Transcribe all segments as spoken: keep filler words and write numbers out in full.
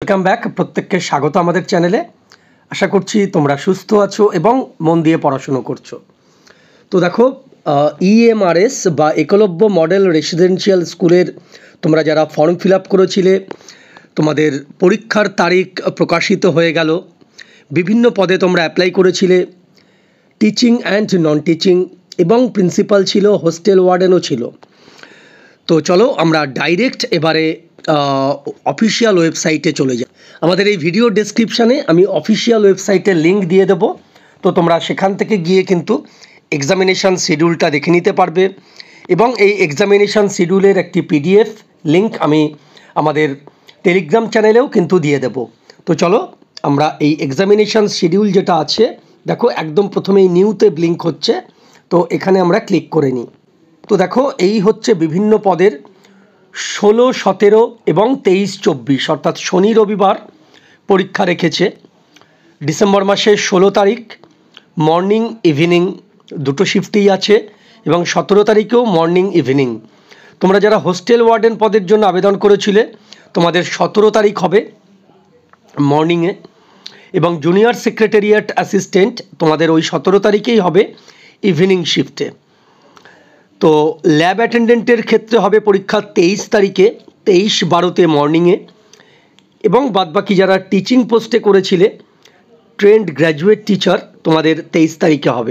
Welcome back. প্রত্যেককে স্বাগত আমাদের চ্যানেলে। আশা করছি তোমরা সুস্থ আছো এবং মন দিয়ে পড়াশুনো করছো। তো দেখো, ইএমআরএস বা একলব্য মডেল রেসিডেন্সিয়াল স্কুলের তোমরা যারা ফর্ম ফিল আপ করেছিলে, তোমাদের পরীক্ষার তারিখ প্রকাশিত হয়ে গেল। বিভিন্ন পদে তোমরা অ্যাপ্লাই করেছিলে, টিচিং অ্যান্ড নন টিচিং, এবং প্রিন্সিপাল ছিল, হোস্টেল ওয়ার্ডেনও ছিল। তো চলো আমরা ডাইরেক্ট এবারে অফিসিয়াল ওয়েবসাইটে চলে যাই। আমাদের এই ভিডিও ডেসক্রিপশানে আমি অফিসিয়াল ওয়েবসাইটের লিঙ্ক দিয়ে দেবো। তো তোমরা সেখান থেকে গিয়ে কিন্তু এক্সামিনেশান শিডিউলটা দেখে নিতে পারবে, এবং এই এক্সামিনেশান শিডিউলের একটি পিডিএফ লিঙ্ক আমি আমাদের টেলিগ্রাম চ্যানেলেও কিন্তু দিয়ে দেব। তো চলো আমরা এই এক্সামিনেশান শিডিউল যেটা আছে, দেখো একদম প্রথমেই নিউতে ব্লিঙ্ক হচ্ছে, তো এখানে আমরা ক্লিক করে নিই। তো দেখো এই হচ্ছে বিভিন্ন পদের ষোলো সতেরো এবং তেইশ চব্বিশ, অর্থাৎ শনি রবিবার পরীক্ষা রেখেছে। ডিসেম্বর মাসের ষোলো তারিখ মর্নিং ইভিনিং দুটো শিফটেই আছে, এবং সতেরো তারিখেও মর্নিং ইভিনিং। তোমরা যারা হোস্টেল ওয়ার্ডেন পদের জন্য আবেদন করেছিলে, তোমাদের সতেরো তারিখ হবে মর্নিংয়ে, এবং জুনিয়র সেক্রেটারিয়েট অ্যাসিস্ট্যান্ট তোমাদের ওই সতেরো তারিখেই হবে ইভিনিং শিফটে। তো ল্যাব অ্যাটেন্ডেন্টের ক্ষেত্রে হবে পরীক্ষা তেইশ তারিখে, তেইশ বারোতে মর্নিংয়ে, এবং বাদবাকি যারা টিচিং পোস্টে করেছিলে, ট্রেন্ড গ্র্যাজুয়েট টিচার, তোমাদের তেইশ তারিখে হবে।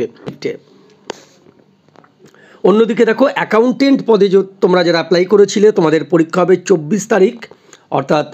অন্যদিকে দেখো অ্যাকাউন্টেন্ট পদে তোমরা যারা অ্যাপ্লাই করেছিলে, তোমাদের পরীক্ষা হবে চব্বিশ তারিখ, অর্থাৎ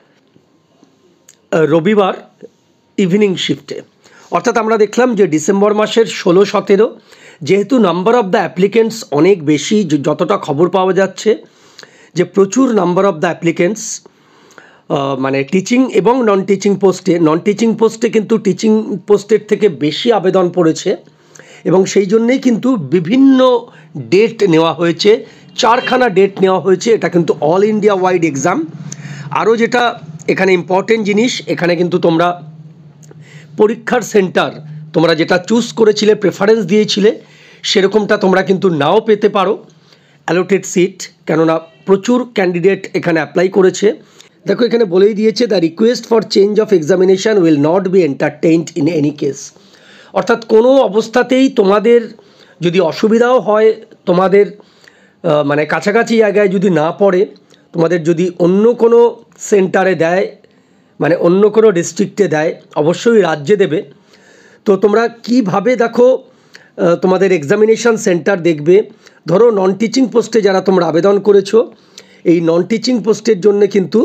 রবিবার ইভিনিং শিফটে। অর্থাৎ আমরা দেখলাম যে ডিসেম্বর মাসের ষোলো সতেরো, যেহেতু নাম্বার অফ দ্য অ্যাপ্লিকেন্টস অনেক বেশি, যতটা খবর পাওয়া যাচ্ছে যে প্রচুর নাম্বার অফ দ্য অ্যাপ্লিকেন্টস, মানে টিচিং এবং নন টিচিং পোস্টে, নন টিচিং পোস্টে কিন্তু টিচিং পোস্টের থেকে বেশি আবেদন পড়েছে, এবং সেই জন্যেই কিন্তু বিভিন্ন ডেট নেওয়া হয়েছে, চারখানা ডেট নেওয়া হয়েছে। এটা কিন্তু অল ইন্ডিয়া ওয়াইড এক্সাম। আরও যেটা এখানে ইম্পর্টেন্ট জিনিস, এখানে কিন্তু তোমরা পরীক্ষার সেন্টার তোমরা যেটা চুজ করেছিলে, প্রেফারেন্স দিয়েছিলে, সেরকমটা তোমরা কিন্তু নাও পেতে পারো অ্যালোটেড সিট, কেননা প্রচুর ক্যান্ডিডেট এখানে অ্যাপ্লাই করেছে। দেখো এখানে বলেই দিয়েছে, the request for change of examination will not be entertained in any case. অর্থাৎ কোনো অবস্থাতেই তোমাদের যদি অসুবিধাও হয়, তোমাদের মানে কাছাকাছি জায়গায় যদি না পড়ে, তোমাদের যদি অন্য কোনো সেন্টারে দেয়, মানে অন্য কোনো ডিস্ট্রিক্টে দেয়, অবশ্যই রাজ্যে দেবে। তো তোমরা কিভাবে দেখো তোমাদের এক্সামিনেশান সেন্টার দেখবে, ধরো নন টিচিং পোস্টে যারা তোমরা আবেদন করেছো, এই নন টিচিং পোস্টের জন্য কিন্তু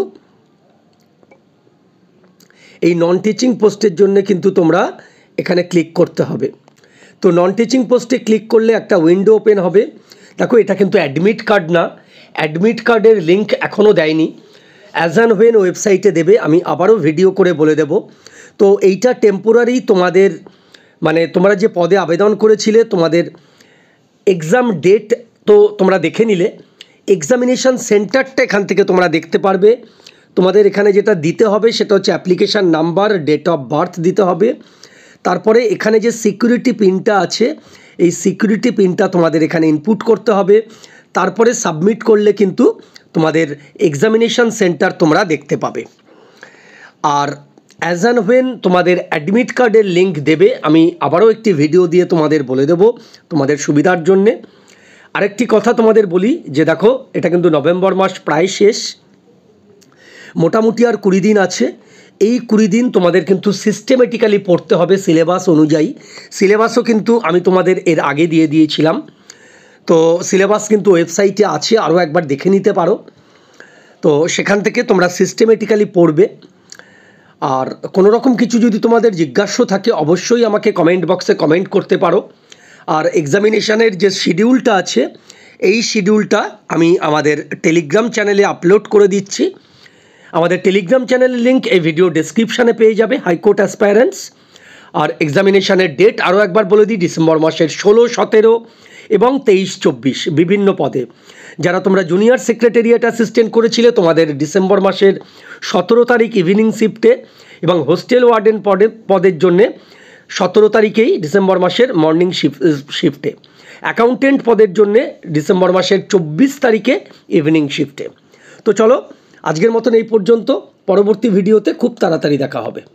এই নন টিচিং পোস্টের জন্য কিন্তু তোমরা এখানে ক্লিক করতে হবে। তো নন টিচিং পোস্টে ক্লিক করলে একটা উইন্ডো ওপেন হবে। দেখো এটা কিন্তু অ্যাডমিট কার্ড না, অ্যাডমিট কার্ডের লিঙ্ক এখনও দেয়নি, অ্যাজ অ্যান্ড হোয়েন ওয়েবসাইটে দেবে, আমি আবারও ভিডিও করে বলে দেব। তো এইটা টেম্পোরারি, তোমাদের মানে তোমরা যে পদে আবেদন করেছিলে, তোমাদের এক্সাম ডেট তো তোমরা দেখে নিলে, এক্সামিনেশান সেন্টারটা এখান থেকে তোমরা দেখতে পারবে। তোমাদের এখানে যেটা দিতে হবে সেটা হচ্ছে application number, date of birth দিতে হবে। তারপরে এখানে যে সিকিউরিটি পিনটা আছে, এই সিকিউরিটি পিনটা তোমাদের এখানে ইনপুট করতে হবে। তারপরে সাবমিট করলে কিন্তু তোমাদের এক্সামিনেশান সেন্টার তোমরা দেখতে পাবে। আর অ্যাজ অ্যান্ড হোয়েন তোমাদের অ্যাডমিট কার্ডের লিঙ্ক দেবে, আমি আবারও একটি ভিডিও দিয়ে তোমাদের বলে দেব তোমাদের সুবিধার জন্যে। আরেকটি কথা তোমাদের বলি যে দেখো, এটা কিন্তু নভেম্বর মাস প্রায় শেষ, মোটামুটি আর কুড়ি দিন আছে। এই কুড়ি দিন তোমাদের কিন্তু সিস্টেমেটিক্যালি পড়তে হবে সিলেবাস অনুযায়ী। সিলেবাসও কিন্তু আমি তোমাদের এর আগে দিয়ে দিয়েছিলাম, তো সিলেবাস কিন্তু ওয়েবসাইটে আছে, আরও একবার দেখে নিতে পারো। তো সেখান থেকে তোমরা সিস্টেমেটিক্যালি পড়বে। আর কোনো রকম কিছু যদি তোমাদের জিজ্ঞাসা থাকে, অবশ্যই আমাকে কমেন্ট বক্সে কমেন্ট করতে পারো। আর এক্সামিনেশানের যে শিডিউলটা আছে, এই শিডিউলটা আমি আমাদের টেলিগ্রাম চ্যানেলে আপলোড করে দিচ্ছি। আমাদের টেলিগ্রাম চ্যানেলের লিঙ্ক এই ভিডিও ডেসক্রিপশানে পেয়ে যাবে, হাইকোর্ট অ্যাসপায়ারেন্টস। আর এক্সামিনেশানের ডেট আরও একবার বলে দিই, ডিসেম্বর মাসের ষোলো সতেরো এবং তেইশ চব্বিশ বিভিন্ন পদে। যারা তোমরা জুনিয়র সেক্রেটারিয়েট অ্যাসিস্ট্যান্ট করেছিলে, তোমাদের ডিসেম্বর মাসের সতেরো তারিখ ইভিনিং শিফটে, এবং হোস্টেল ওয়ার্ডেন পদে পদের জন্যে সতেরো তারিখেই ডিসেম্বর মাসের মর্নিং শিফটে। অ্যাকাউন্টেন্ট পদের জন্যে ডিসেম্বর মাসের চব্বিশ তারিখে ইভিনিং শিফটে। তো চলো আজকের মতন এই পর্যন্ত। পরবর্তী ভিডিওতে খুব তাড়াতাড়ি দেখা হবে।